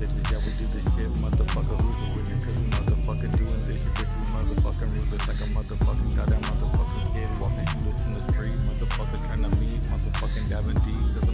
stitches. Yeah, we do this shit, motherfucker. Who's the witness? Cause we motherfucking doing this shit. Bitch, we motherfucking ruthless like a motherfucking goddamn motherfucking kid. Walking shooters in the street, motherfuckers trying to meet, motherfucking dabbing deep. Cause